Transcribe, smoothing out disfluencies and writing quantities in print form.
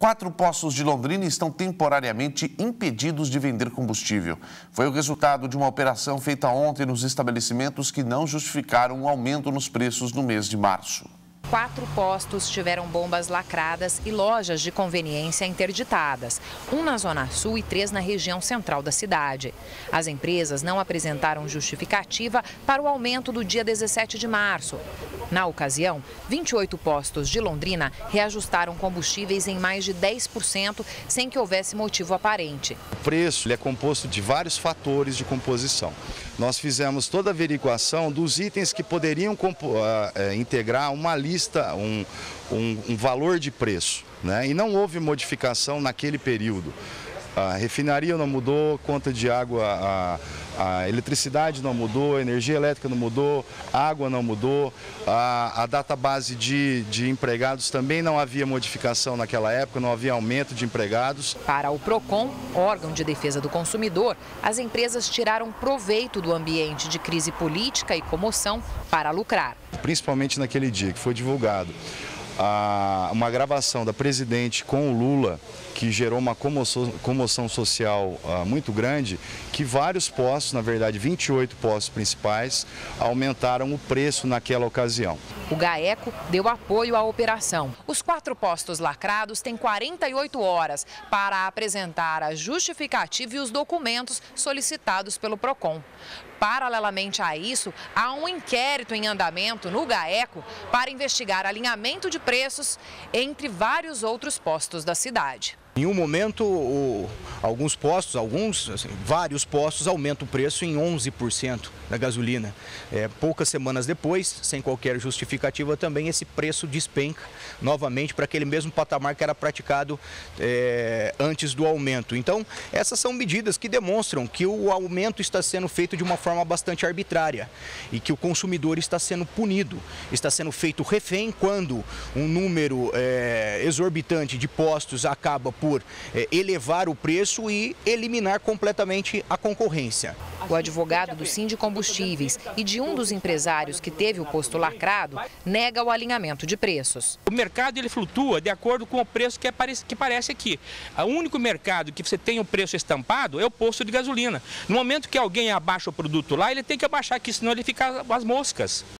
4 postos de Londrina estão temporariamente impedidos de vender combustível. Foi o resultado de uma operação feita ontem nos estabelecimentos que não justificaram um aumento nos preços no mês de março. 4 postos tiveram bombas lacradas e lojas de conveniência interditadas, 1 na Zona Sul e 3 na região central da cidade. As empresas não apresentaram justificativa para o aumento do dia 17 de março. Na ocasião, 28 postos de Londrina reajustaram combustíveis em mais de 10% sem que houvesse motivo aparente. O preço é composto de vários fatores de composição. Nós fizemos toda a averiguação dos itens que poderiam integrar uma lista, um valor de preço, né? E não houve modificação naquele período. A refinaria não mudou, conta de água, a eletricidade não mudou, a energia elétrica não mudou, a água não mudou, a database de empregados também não havia modificação naquela época, não havia aumento de empregados. Para o PROCON, órgão de defesa do consumidor, as empresas tiraram proveito do ambiente de crise política e comoção para lucrar. Principalmente naquele dia que foi divulgado uma gravação da presidente com o Lula, que gerou uma comoção social muito grande, que vários postos, na verdade 28 postos principais, aumentaram o preço naquela ocasião. O GAECO deu apoio à operação. Os 4 postos lacrados têm 48 horas para apresentar a justificativa e os documentos solicitados pelo PROCON. Paralelamente a isso, há um inquérito em andamento no GAECO para investigar alinhamento de preços entre vários outros postos da cidade. Em um momento, vários postos aumentam o preço em 11% da gasolina. Poucas semanas depois, sem qualquer justificativa também, esse preço despenca novamente para aquele mesmo patamar que era praticado antes do aumento. Então, essas são medidas que demonstram que o aumento está sendo feito de uma forma bastante arbitrária e que o consumidor está sendo punido, está sendo feito refém quando um número exorbitante de postos acaba por elevar o preço e eliminar completamente a concorrência. O advogado do Sindicombustíveis e de um dos empresários que teve o posto lacrado nega o alinhamento de preços. O mercado ele flutua de acordo com o preço que aparece aqui. O único mercado que você tem o preço estampado é o posto de gasolina. No momento que alguém abaixa o produto lá, ele tem que abaixar aqui, senão ele fica as moscas.